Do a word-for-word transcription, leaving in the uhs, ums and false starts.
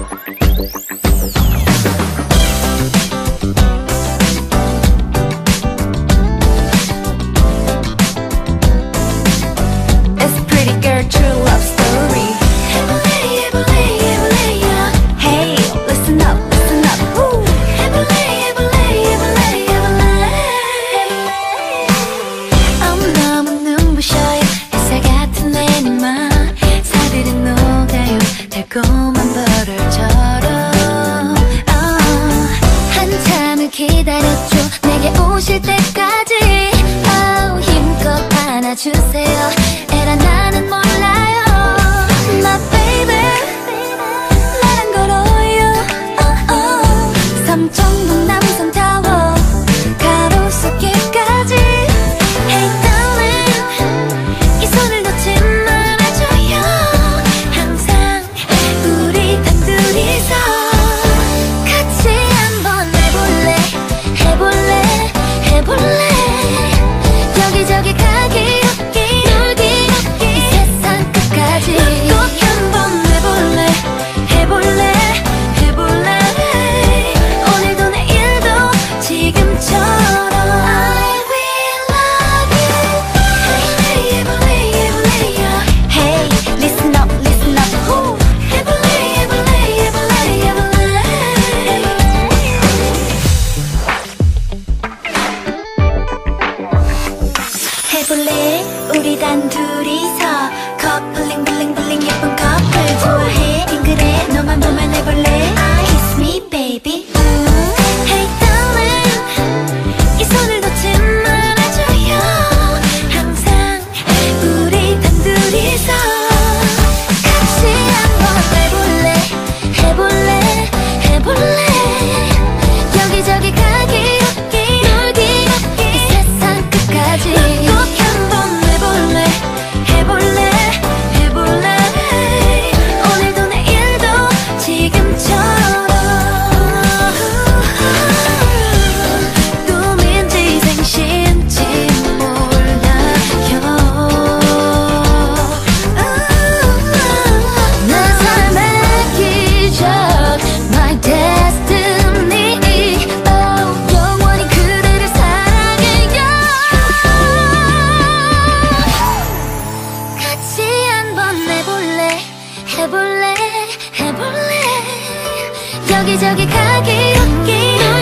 달콤한 버를처럼 oh, 한참을 기다렸죠. 내게 오실 때까지 oh, 힘껏 안아주세요. 에라 나는 몰라요. My baby 나랑 걸어요. oh, oh. 삼청동 남산타워 가로수길까지 Hey darling 이 손을 놓지 말아줘요. 항상 우리 단둘이서 같이 한번 해볼래 해볼래 해볼래 여기저기 가기 걷기 놀기 걷기 이 세상 끝까지 꼭 한번 해볼래 해볼래 해볼래 오늘도 내일도 지금처럼 I will love you 해볼래 해볼래 해볼래 Hey listen up listen up Woo. 해볼래 해볼래 해볼래 해볼래 해볼래 우리 단둘이서 커플링 블링 블링 예쁜 커플 좋아해 빙그레 너만 보면 해볼래 Kiss me baby Hey darling 이 손을 놓지 말아줘요. 항상 우리 단둘이서 같이 한번 해볼래 해볼래 해볼래 여기저기 가기 걷기 놀기 걷기 이 세상 끝까지 꼭 한번 해볼래 해볼래 해볼래 오늘도 내일도 지금처럼 꿈인지 생신지 몰라요. 내 삶의 기적 My destiny oh, 영원히 그대를 사랑해요. 같이 한번 해볼래 해볼래 해볼래 여기저기 가기 걷기